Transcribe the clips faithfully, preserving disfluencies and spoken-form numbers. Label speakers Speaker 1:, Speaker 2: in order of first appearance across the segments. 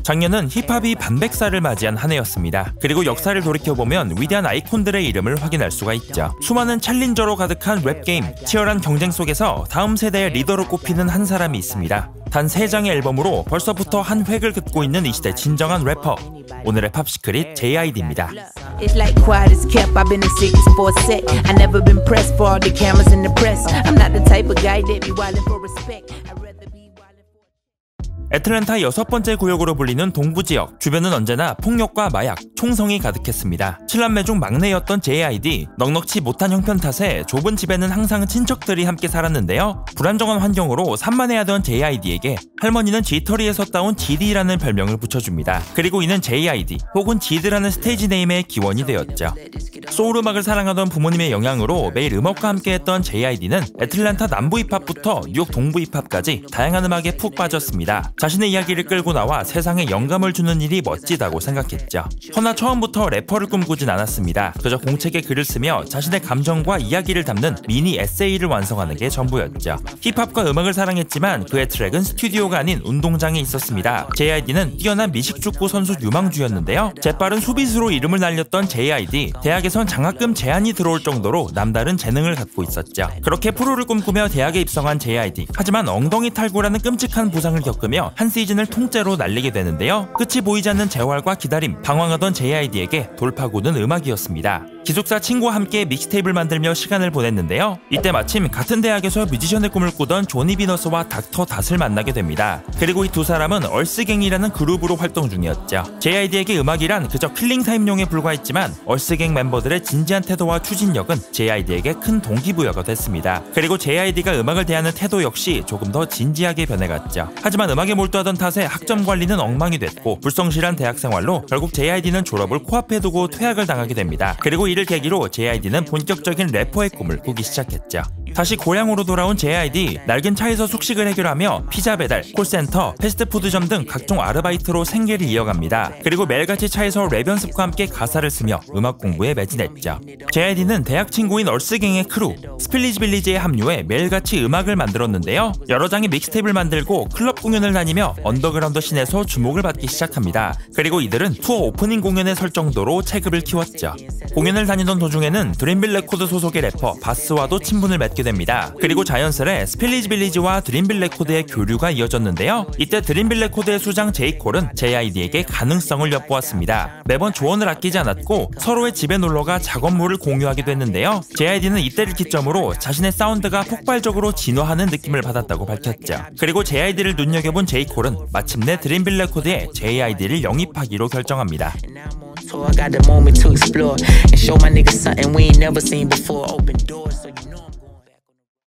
Speaker 1: 작년은 힙합이 반백살을 맞이한 한 해였습니다. 그리고 역사를 돌이켜보면 위대한 아이콘들의 이름을 확인할 수가 있죠. 수많은 챌린저로 가득한 랩게임, 치열한 경쟁 속에서 다음 세대의 리더로 꼽히는 한 사람이 있습니다. 단 세 장의 앨범으로 벌써부터 한 획을 긋고 있는 이 시대 진정한 래퍼. 오늘의 팝시크릿 제이아이디입니다.
Speaker 2: It's like quiet as kept. I've been in cities for a sec. I never been pressed for all the cameras in the press. I'm not the type of guy that be wildin' for respect. I'd rather be wildin' for...
Speaker 1: 애틀랜타 여섯 번째 구역으로 불리는 동부지역. 주변은 언제나 폭력과 마약, 총성이 가득했습니다. 칠남매 중 막내였던 제이아이디. 넉넉치 못한 형편 탓에 좁은 집에는 항상 친척들이 함께 살았는데요. 불안정한 환경으로 산만해하던 제이아이디에게 할머니는 지터리에서 따온 지디라는 별명을 붙여줍니다. 그리고 이는 제이아이디 혹은 지드라는 스테이지 네임의 기원이 되었죠. 소울 음악을 사랑하던 부모님의 영향으로 매일 음악과 함께했던 제이아이디는 애틀랜타 남부 힙합부터 뉴욕 동부 힙합까지 다양한 음악에 푹 빠졌습니다. 자신의 이야기를 끌고 나와 세상에 영감을 주는 일이 멋지다고 생각했죠. 허나 처음부터 래퍼를 꿈꾸진 않았습니다. 그저 공책에 글을 쓰며 자신의 감정과 이야기를 담는 미니 에세이를 완성하는 게 전부였죠. 힙합과 음악을 사랑했지만 그의 트랙은 스튜디오가 아닌 운동장에 있었습니다. 제이아이디는 뛰어난 미식축구 선수 유망주였는데요. 재빠른 수비수로 이름을 날렸던 제이아이디. 대학에선 장학금 제한이 들어올 정도로 남다른 재능을 갖고 있었죠. 그렇게 프로를 꿈꾸며 대학에 입성한 제이아이디. 하지만 엉덩이 탈구라는 끔찍한 부상을 겪으며 한 시즌을 통째로 날리게 되는데요. 끝이 보이지 않는 재활과 기다림, 방황하던 제이아이디에게 돌파구는 음악이었습니다. 기숙사 친구와 함께 믹스테이프를 만들며 시간을 보냈는데요. 이때 마침 같은 대학에서 뮤지션의 꿈을 꾸던 조니 비너스와 닥터 닷을 만나게 됩니다. 그리고 이 두 사람은 얼스갱이라는 그룹으로 활동 중이었죠. 제이아이디에게 음악이란 그저 킬링타임용에 불과했지만 얼스갱 멤버들의 진지한 태도와 추진력은 제이아이디에게 큰 동기부여가 됐습니다. 그리고 제이아이디가 음악을 대하는 태도 역시 조금 더 진지하게 변해갔죠. 하지만 음악에 몰두하던 탓에 학점 관리는 엉망이 됐고 불성실한 대학 생활로 결국 제이아이디는 졸업을 코앞에 두고 퇴학을 당하게 됩니다. 그리고 이를 계기로 제이아이디는 본격적인 래퍼의 꿈을 꾸기 시작했죠. 다시 고향으로 돌아온 제이아이디. 낡은 차에서 숙식을 해결하며 피자 배달, 콜센터, 패스트푸드점 등 각종 아르바이트로 생계를 이어갑니다. 그리고 매일같이 차에서 랩 연습과 함께 가사를 쓰며 음악 공부에 매진했죠. 제이아이디는 대학 친구인 얼스갱의 크루 스필리지 빌리지에 합류해 매일같이 음악을 만들었는데요. 여러 장의 믹스테이프를 만들고 클럽 공연을 다니며 언더그라운드 씬에서 주목을 받기 시작합니다. 그리고 이들은 투어 오프닝 공연에 설 정도로 체급을 키웠죠. 공연을 다니던 도중에는 드림빌 레코드 소속의 래퍼 바스와도 친분을 맺게 됩니다. 그리고 자연스레 스필리지 빌리지와 드림빌 레코드의 교류가 이어졌는데요. 이때 드림빌 레코드의 수장 제이콜은 제이아이디에게 가능성을 엿보았습니다. 매번 조언을 아끼지 않았고 서로의 집에 놀러가 작업물을 공유하기도 했는데요. 제이아이디는 이때를 기점으로 자신의 사운드가 폭발적으로 진화하는 느낌을 받았다고 밝혔죠. 그리고 제이아이디를 눈여겨본 제이콜은 마침내 드림빌 레코드에 제이아이디를 영입하기로 결정합니다.
Speaker 2: So I got the moment to explore and show my niggas something we ain't never seen before. Open doors, so you know I'm going back.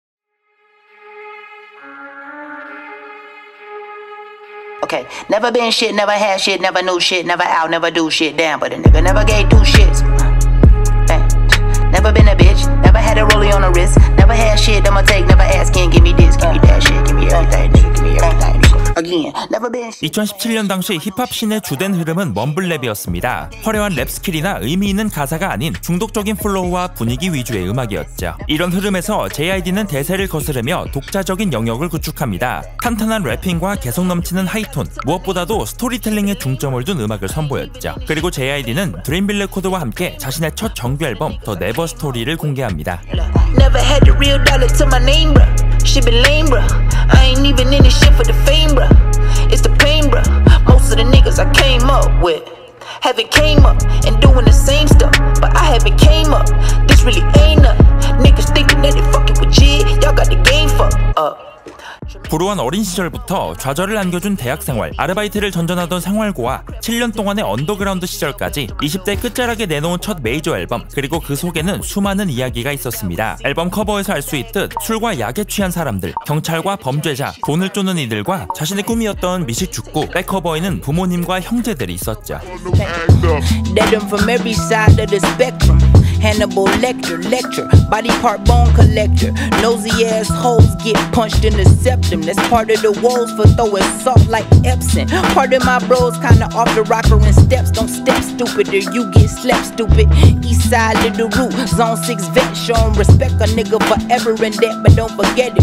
Speaker 2: Okay, never been shit, never had shit, never knew shit, never out, never do shit, damn, but a nigga never gave two shits. Hey, never been a bitch, never had a rollie on the wrist, never had shit, I'ma take, never ask, can't give me this, give me that shit, give me everything, nigga, give me everything.
Speaker 1: 이천십칠 년 당시 힙합 씬의 주된 흐름은 멈블랩이었습니다. 화려한 랩 스킬이나 의미 있는 가사가 아닌 중독적인 플로우와 분위기 위주의 음악이었죠. 이런 흐름에서 제이아이디는 대세를 거스르며 독자적인 영역을 구축합니다. 탄탄한 래핑과 개성 넘치는 하이톤, 무엇보다도 스토리텔링에 중점을 둔 음악을 선보였죠. 그리고 제이아이디는 드림빌 레코드와 함께 자신의 첫 정규 앨범 더 네버 스토리를 공개합니다.
Speaker 2: Never had the real dollar to my name, bro. Shit been lame, bro. I ain't even in this shit for the fame, bro. It's the pain, bro. Most of the niggas I came up with haven't came up and doing the same stuff, but I haven't came up. This really ain't nothing. Niggas thinking that they fucking with G. Y'all got the game fucked up.
Speaker 1: 불우한 어린 시절부터 좌절을 안겨준 대학 생활, 아르바이트를 전전하던 생활고와 칠 년 동안의 언더그라운드 시절까지 이십 대 끝자락에 내놓은 첫 메이저 앨범, 그리고 그 속에는 수많은 이야기가 있었습니다. 앨범 커버에서 알 수 있듯 술과 약에 취한 사람들, 경찰과 범죄자, 돈을 쪼는 이들과 자신의 꿈이었던 미식축구, 백커버에는 부모님과 형제들이 있었죠.
Speaker 2: Hannibal Lecter, lecture, body part bone collector. Nosy ass hoes get punched in the septum. That's part of the woes for throwing salt like Epsom. Part of my bros kinda off the rocker and steps. Don't step stupid or you get slept stupid. East side of the root, zone six vet. Show 'em respect, a nigga forever in debt, but don't forget it.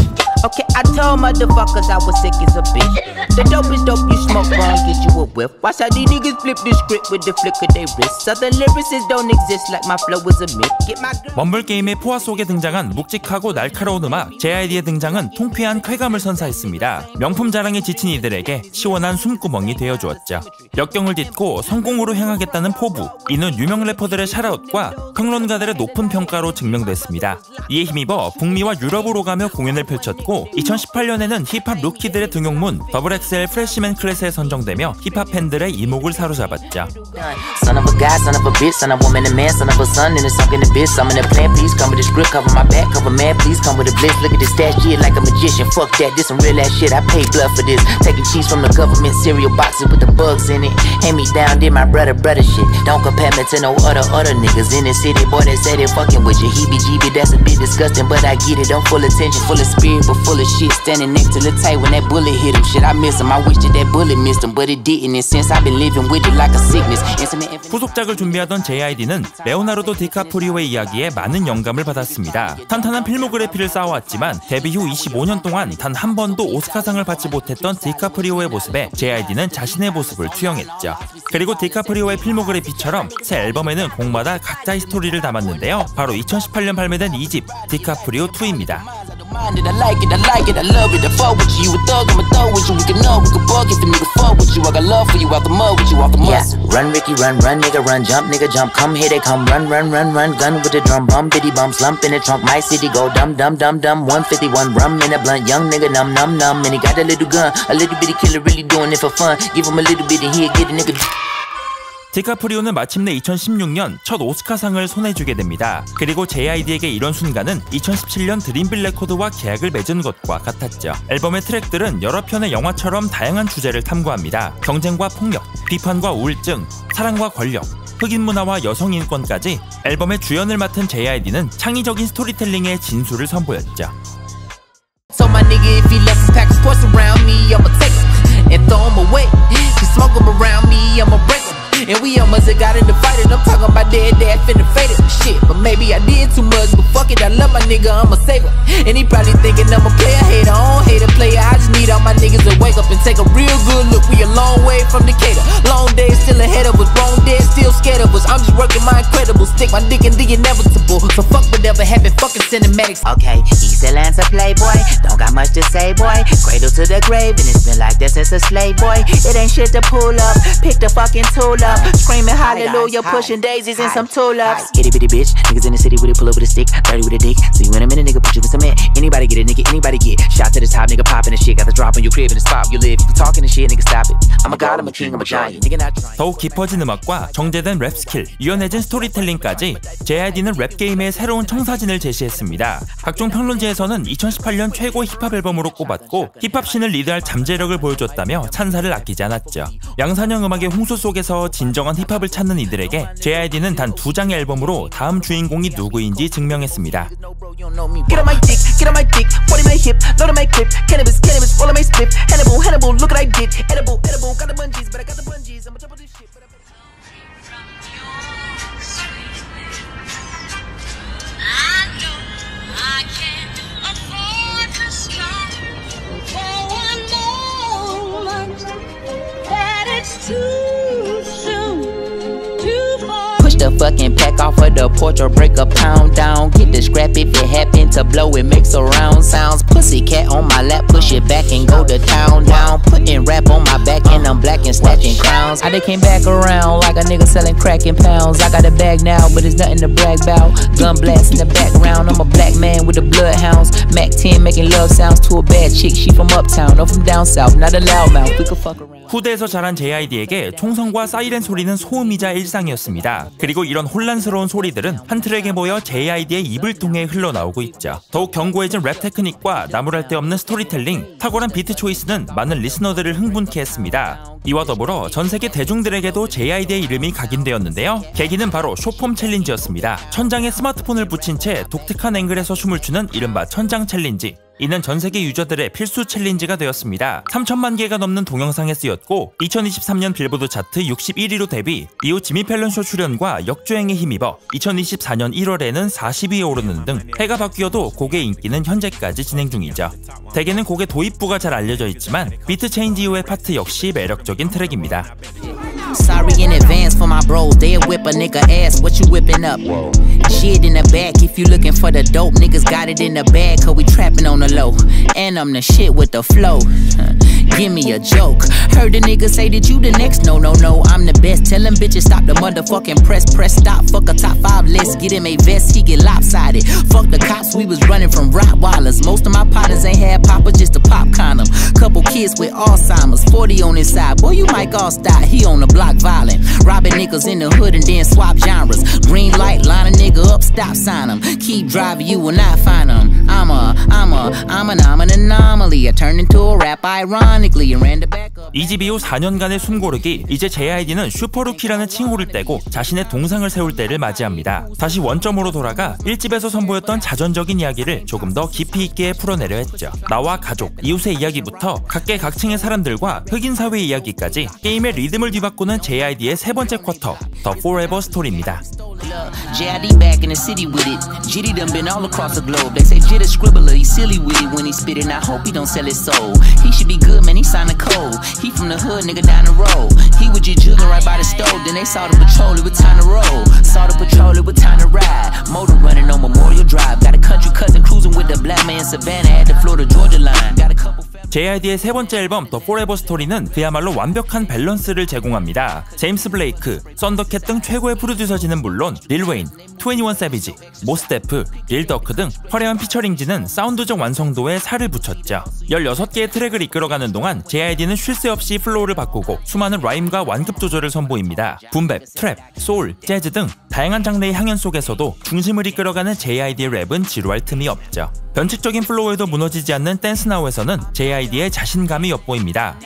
Speaker 2: Okay, I told motherfuckers I was sick as a bitch. The dope is dope, you smoke wrong, get you a whiff. Watch how these niggas flip the script with the flick of their wrist. Southern lyricists don't exist like my flow is a myth. Get my
Speaker 1: 멈블 게임의 포화 속에 등장한 묵직하고 날카로운 음악 제이아이디의 등장은 통쾌한 쾌감을 선사했습니다. 명품 자랑에 지친 이들에게 시원한 숨구멍이 되어주었죠. 역경을 딛고 성공으로 향하겠다는 포부, 이는 유명 래퍼들의 샤라웃과 평론가들의 높은 평가로 증명됐습니다. 이에 힘입어 북미와 유럽으로 가며 공연을 펼쳤고 이천십팔 년에는 힙합 루키들의 등용문 더블 엑스엘 프레시맨 클래스에 선정되며 힙합 팬들의 이목을 사로잡았죠.
Speaker 3: Son of a guy, son of a bitch, son of a woman and man, son of a son, and it's sunk in the bitch. I'm in the plan, please come with the script, cover my back, cover man, please come with a blitz. Look at this stash shit like a magician. Fuck that, this some real ass shit. I paid blood for this. Taking cheese from the government cereal boxes with the bugs in it. Hand me down, did my brother brother shit. Don't compare me to no other other niggas in the city. Boy, they say they fucking with you. He be G B, that's a bit disgusting, but I get it. I'm full attention, full of spirit, but full of shit. Standing next to the tight when that bullet hit him. Shit, I miss him. I wish that that bullet missed him, but it didn't. And since I've been living with it like a sickness.
Speaker 1: 후속작을 준비하던 제이아이디는 레오나르도 디카프리오의 이야기에 많은 영감을 받았습니다. 탄탄한 필모그래피를 쌓아왔지만 데뷔 후 이십오 년 동안 단 한 번도 오스카상을 받지 못했던 디카프리오의 모습에 제이아이디는 자신의 모습을 투영했죠. 그리고 디카프리오의 필모그래피처럼 새 앨범에는 곡마다 각자의 스토리를 담았는데요. 바로 이천십팔 년 발매된 이 집 디카프리오 투입니다.
Speaker 3: I like it, I like it, I love it. I fuck with you, you a thug, I'ma thug with you. We can know, we can bug if a nigga fuck with you. I got love for you, out the mud with you, off the muscle. Yeah. Run, Ricky, run, run, nigga, run, jump, nigga, jump. Come here, they come, run, run, run, run. Gun with the drum, bum, bitty bum, slump in the trunk. My city go dumb, dumb, dumb, dumb. one fifty-one rum in a blunt, young nigga, numb, numb, numb. And he got a little gun, a little bitty killer, really doing it for fun. Give him a little bit and he'll get a nigga.
Speaker 1: 디카프리오는 마침내 이천십육 년 첫 오스카상을 손에 쥐게 됩니다. 그리고 제이아이디에게 이런 순간은 이천십칠 년 드림빌 레코드와 계약을 맺은 것과 같았죠. 앨범의 트랙들은 여러 편의 영화처럼 다양한 주제를 탐구합니다. 경쟁과 폭력, 비판과 우울증, 사랑과 권력, 흑인 문화와 여성 인권까지 앨범의 주연을 맡은 제이아이디는 창의적인 스토리텔링의 진수를 선보였죠.
Speaker 2: So my nigga, if he left a pack of sports around me, I'ma take him and throw him away. He smoke him around me, I'ma break him. And we almost got in the fight, and I'm talking about dead dad finna fade it. Shit, but maybe I did too much, but fuck it, I love my nigga, I'ma save him. And he probably thinking I'm a player hater, I don't hate a player. I just need all my niggas to wake up and take a real good look. We a long way from Decatur, long days still ahead of us, wrong days still scared of us. I'm just working my incredible, stick my dick in the inevitable. So fuck whatever happened, fucking cinematics.
Speaker 3: Okay, he's a Lancer playboy, don't got much to say, boy. Cradle to the grave, and it's been like that since a slave boy. It ain't shit to pull up, pick the fucking tool up, screaming hallelujah, pushing daisies and some tulips. Itty bitty bitch, niggas in the city with it, pull up with a stick, dirty with a dick. See you in a minute, nigga, put you in cement. Anybody get it, nigga, anybody get shot to the top, nigga, popping the shit. Got the drop on your crib in the spot you live. You talking the shit, nigga, stop it. I'm a god, I'm a king, I'm a giant. Nigga not trying.
Speaker 1: 더욱 깊어진 음악과 정제된 랩 스킬, 유연해진 스토리텔링까지 제이아이디는 랩 게임의 새로운 청사진을 제시했습니다. 각종 평론지에서는 이천십팔 년 최고 힙합 앨범으로 꼽았고 힙합 씬을 리드할 잠재력을 보여줬다며 찬사를 아끼지 않았죠. 양산형 음악의 홍수 속에서 진정한 힙합을 찾는 이들에게 제이아이디는 단 두 장의 앨범으로 다음 주인공이 누구인지 증명했습니다.
Speaker 2: Get on my dick, get on my dick, forty my hip, load of my clip, cannabis, cannabis, roll of my split, Hannibal, Hannibal, look what I did, edible, edible, got the bungees, but I got the bungees, I'ma jump on this shit.
Speaker 4: I know I can't afford to stop for one moment, that it's too soon to fall.
Speaker 3: Push the fucking pack off of the porch or break a pound down. Get the scrap if it happen to blow, it makes a round sounds. Pussy cat on my lap, push it back and go to town down. Putting rap on my back and I'm black and snatching crowns. I they came back around like a nigga selling crack in pounds. I got a bag now, but it's nothing to brag about. Gun blast in the background, I'm a black man with the bloodhounds. Mac ten making love sounds to a bad chick, she from uptown, or from down south, not a loudmouth, we could fuck around.
Speaker 1: 후대에서 자란 제이아이디에게 총성과 사이렌 소리는 소음이자 일상이었습니다. 그리고 이런 혼란스러운 소리들은 한 트랙에 모여 제이아이디의 입을 통해 흘러나오고 있죠. 더욱 견고해진 랩 테크닉과 나무랄 데 없는 스토리텔링, 탁월한 비트 초이스는 많은 리스너들을 흥분케 했습니다. 이와 더불어 전세계 대중들에게도 제이아이디의 이름이 각인되었는데요. 계기는 바로 숏폼 챌린지였습니다. 천장에 스마트폰을 붙인 채 독특한 앵글에서 춤을 추는 이른바 천장 챌린지. 이는 전 세계 유저들의 필수 챌린지가 되었습니다. 삼천만 개가 넘는 동영상에 쓰였고 이천이십삼 년 빌보드 차트 육십일 위로 데뷔, 이후 지미 펠런쇼 출연과 역주행에 힘입어 이천이십사 년 일월에는 사십 위에 오르는 등 해가 바뀌어도 곡의 인기는 현재까지 진행 중이죠. 대개는 곡의 도입부가 잘 알려져 있지만 비트 체인지 이후의 파트 역시 매력적인 트랙입니다.
Speaker 3: Sorry in advance for my bros. They'll whip a nigga ass. What you whipping up? Shit in the back. If you looking for the dope, niggas got it in the bag. Cause we trapping on the low. And I'm the shit with the flow. Give me a joke. Heard the nigga say that you the next. No, no, no. I'm the best. Tell them bitches stop the motherfucking press. Press stop. Fuck a top five list. Get him a vest. He get lopsided. Fuck the cops. We was running from Rottweilers. Most of my partners ain't had poppers just to pop condom. Couple kids with Alzheimer's. forty on his side. Boy, you might all stop. He on the block. Violent, robbing niggas in the hood and then swap genres. Green light, line a nigga up, stop sign him. Keep driving, you will not find him. I'm a, I'm a, I'm an, I'm an anomaly. I turned into a rap ironically and ran the back up.
Speaker 1: 이 집 이후 사 년간의 숨고르기, 이제 제이아이디는 슈퍼루키라는 칭호를 떼고 자신의 동상을 세울 때를 맞이합니다. 다시 원점으로 돌아가 일 집에서 선보였던 자전적인 이야기를 조금 더 깊이 있게 풀어내려 했죠. 나와 가족, 이웃의 이야기부터 각계각층의 사람들과 흑인 사회의 이야기까지 게임의 리듬을 뒤바꾸는 제이아이디의 세 번째 쿼터, The Forever Story입니다.
Speaker 3: J I D back in the city with it. Jitty done been all across the globe. They say Jitta scribbler, he silly with it when he spit it. I hope he don't sell his soul. He should be good, man, he signed a code. He from the hood, nigga down the road. He was just jugging right by the stove. Then they saw the patrol, it was time to roll. Saw the patrol, it was time to ride. Motor running on Memorial Drive. Got a country cousin cruising with the black man Savannah at the Florida Georgia line. Got a couple.
Speaker 1: 제이아이디의 세 번째 앨범 The Forever Story는 그야말로 완벽한 밸런스를 제공합니다. 제임스 블레이크, 썬더캣 등 최고의 프로듀서진은 물론 릴 웨인, 이십일 세비지, 모스데프, 릴 더크 등 화려한 피처링진은 사운드적 완성도에 살을 붙였죠. 열여섯 개의 트랙을 이끌어가는 동안 제이아이디는 쉴 새 없이 플로우를 바꾸고 수많은 라임과 완급 조절을 선보입니다. 붐백, 트랩, 소울, 재즈 등 다양한 장르의 향연 속에서도 중심을 이끌어가는 제이아이디의 랩은 지루할 틈이 없죠. 변칙적인 플로우에도 무너지지 않는 댄스나우에서는 제이아이디의 자신감이 엿보입니다.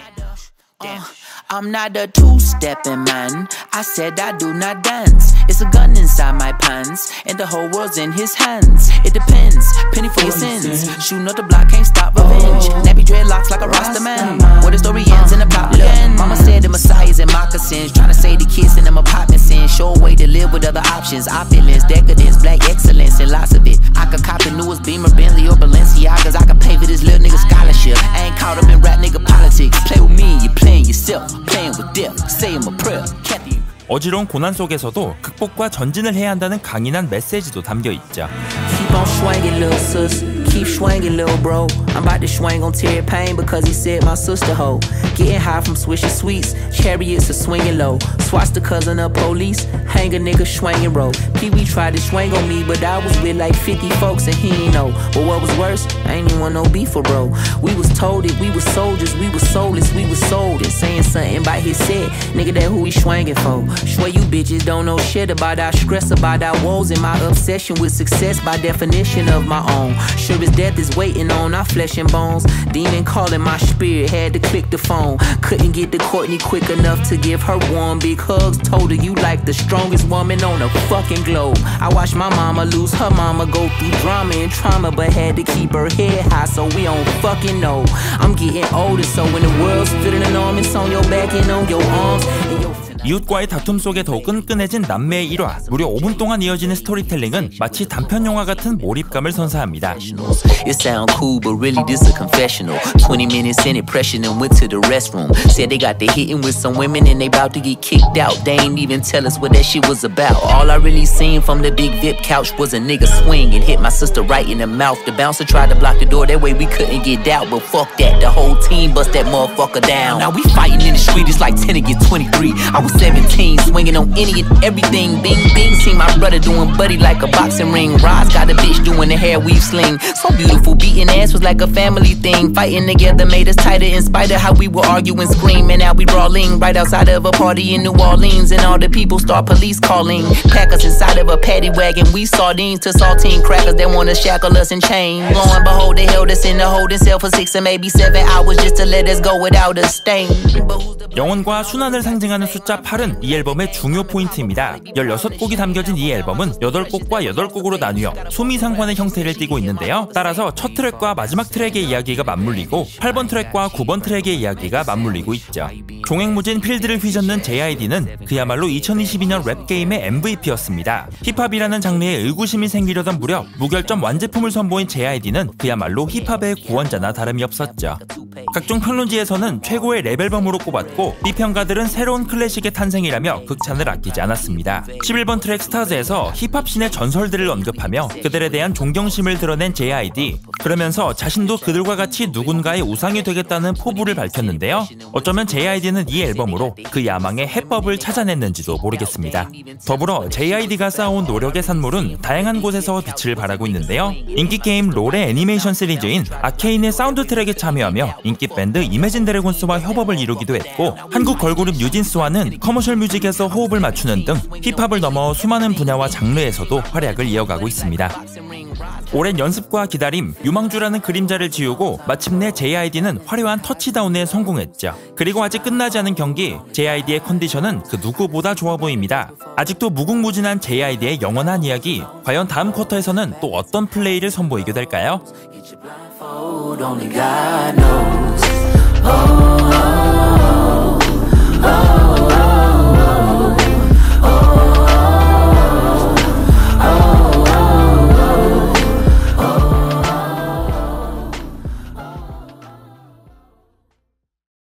Speaker 3: Uh, I'm not a two-stepping man. I said I do not dance. It's a gun inside my pants, and the whole world's in his hands. It depends, penny for your sins. Shooting up the block, can't stop revenge. Nappy dreadlocks like a Rasta man. Where the story ends in the plot begins. Mama said the Messiah's in moccasins, trying to say the kids in them apartments in. Show a way to live with other options. Opulence, decadence, black excellence, and lots of it. I could cop the newest Beamer, Bentley, or Balenciagas. I could pay for this little nigga scholarship. I ain't caught up in rap nigga politics. Play with me, you playing yourself. Playing with death, saying my prayer. Kathy.
Speaker 1: 어지러운 고난 속에서도 극복과 전진을 해야 한다는 강인한 메시지도 담겨 있죠.
Speaker 3: Keep on swinging, little sis. Keep swinging, little bro. I'm about to swing on Terry Payne because he said my sister hoe. Getting high from swishy sweets. Chariots are swinging low. Swatch the cousin of police. Hang a nigga swinging roll. Pee Wee tried to swing on me, but I was with like fifty folks and he ain't know. But what was worse, I ain't even want no beef for bro. We was told it, we was soldiers, we was soulless, we was sold it. Saying something about his set, nigga that who he swinging for. Swear you bitches don't know shit about our stress, about our woes, and my obsession with success by definition of my own. Sure as death is waiting on our flesh and bones. Demon calling my spirit, had to click the phone. Couldn't get to Courtney quick enough to give her warm big hugs. Told her you like the strongest woman on the fucking globe. I watched my mama lose her mama, go through drama and trauma, but had to keep her head high so we don't fucking know. I'm getting older, so when the world's feeling enormous on your back and on your arms and your
Speaker 1: 이웃과의 다툼 속에 더욱 끈끈해진 남매의 일화, 무려 오 분 동안 이어지는 스토리텔링은 마치 단편 영화 같은 몰입감을 선사합니다.
Speaker 3: It sound cool, but really this a confessional. twenty minutes in it, pressured and went to the restroom. Said they got to hitting with some women and they about to get kicked out. They ain't even tell us what that shit was about. All I really seen from the big V I P couch was a nigga swing and hit my sister right in the mouth. The bouncer tried to block the door, that way we couldn't get out. But fuck that, the whole team bust that motherfucker down. Now we fighting in the street, it's like ten against twenty-three. I was seventeen, swinging on any and everything. Bing, bing, see my brother doing buddy like a boxing ring. Roz got a bitch doing the hair weave sling. So beautiful, beating ass was like a family thing. Fighting together made us tighter in spite of how we were arguing, screaming. Now we brawling right outside of a party in New Orleans, and all the people start police calling. Pack us inside of a paddy wagon. We sardines to saltine crackers that wanna shackle us in chains. Lo and behold, they held us in the holding cell for six or maybe seven hours just to let us go without a stain.
Speaker 1: 영혼과 순환을 상징하는 숫자 칠이나 팔은 이 앨범의 중요 포인트입니다. 열여섯 곡이 담겨진 이 앨범은 여덟 곡과 여덟 곡으로 나뉘어 수미상관의 형태를 띠고 있는데요. 따라서 첫 트랙과 마지막 트랙의 이야기가 맞물리고 팔 번 트랙과 구 번 트랙의 이야기가 맞물리고 있죠. 종횡무진 필드를 휘젓는 제이아이디는 그야말로 이천이십이 년 랩게임의 엠브이피였습니다. 힙합이라는 장르에 의구심이 생기려던 무렵 무결점 완제품을 선보인 제이아이디는 그야말로 힙합의 구원자나 다름이 없었죠. 각종 평론지에서는 최고의 랩앨범으로 꼽았고 비평가들은 새로운 클래식의 탄생이라며 극찬을 아끼지 않았습니다. 십일 번 트랙 스타즈에서 힙합씬의 전설들을 언급하며 그들에 대한 존경심을 드러낸 제이아이디, 그러면서 자신도 그들과 같이 누군가의 우상이 되겠다는 포부를 밝혔는데요. 어쩌면 제이아이디는 이 앨범으로 그 야망의 해법을 찾아냈는지도 모르겠습니다. 더불어 제이아이디가 쌓아온 노력의 산물은 다양한 곳에서 빛을 발하고 있는데요. 인기게임 롤의 애니메이션 시리즈인 아케인의 사운드 트랙에 참여하며 인기 밴드 이매진 드래곤스와 협업을 이루기도 했고, 한국 걸그룹 뉴진스와는 커머셜 뮤직에서 호흡을 맞추는 등 힙합을 넘어 수많은 분야와 장르에서도 활약을 이어가고 있습니다. 오랜 연습과 기다림, 유망주라는 그림자를 지우고 마침내 제이아이디는 화려한 터치다운에 성공했죠. 그리고 아직 끝나지 않은 경기, 제이아이디의 컨디션은 그 누구보다 좋아 보입니다. 아직도 무궁무진한 제이아이디의 영원한 이야기, 과연 다음 쿼터에서는 또 어떤 플레이를 선보이게 될까요?
Speaker 3: Only God knows. Oh,